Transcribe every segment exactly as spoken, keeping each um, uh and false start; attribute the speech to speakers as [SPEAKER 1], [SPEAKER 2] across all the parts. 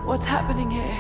[SPEAKER 1] What's happening here?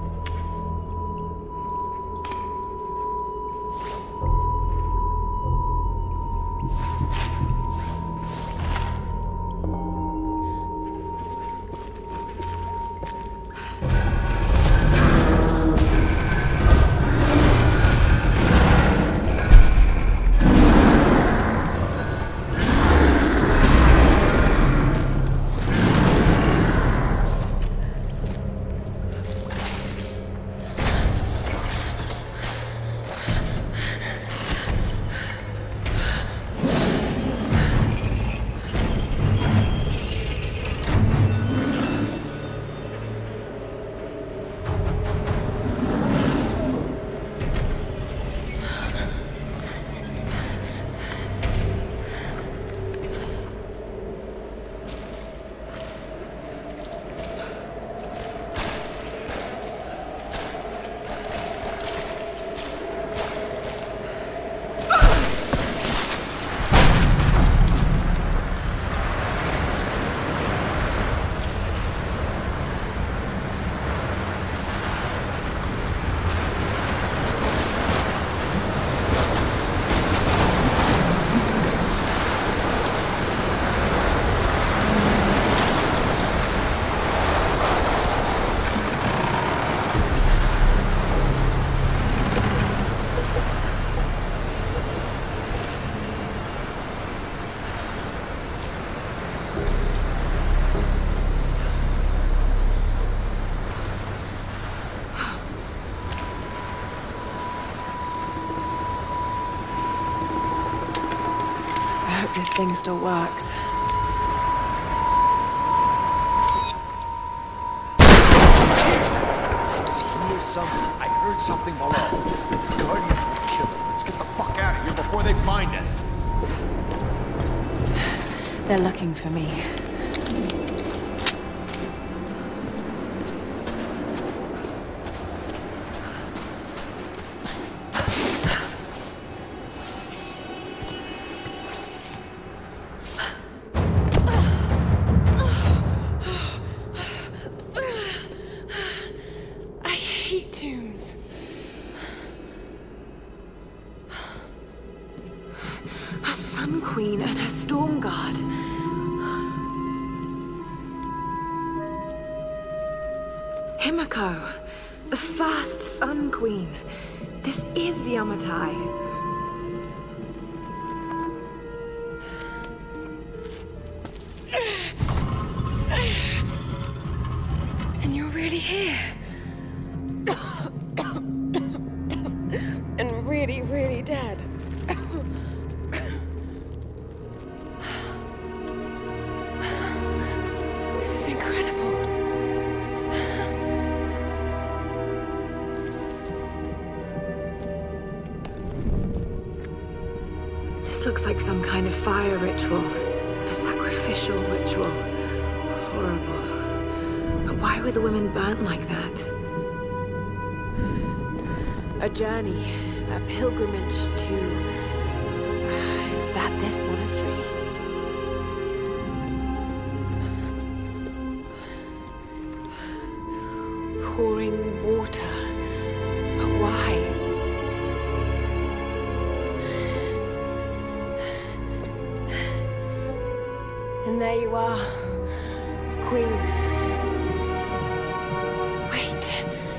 [SPEAKER 1] This thing still works.
[SPEAKER 2] Is he near something? I heard something below. Guardians will kill him. Let's get the fuck out of here before they find us.
[SPEAKER 1] They're looking for me. Sun Queen and her Storm Guard. Himiko, the first Sun Queen. This is Yamatai. And you're really here. And really, really dead. This looks like some kind of fire ritual. A sacrificial ritual. Horrible. But why were the women burnt like that? A journey. A pilgrimage to... Is that this monastery? Pouring water. But why? And there you are, Queen. Wait.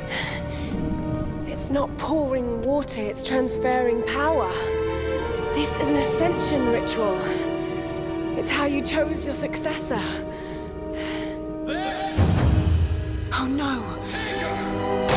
[SPEAKER 1] It's not pouring water, it's transferring power. This is an ascension ritual. It's how you chose your successor.
[SPEAKER 2] There!
[SPEAKER 1] Oh no.
[SPEAKER 2] Take her!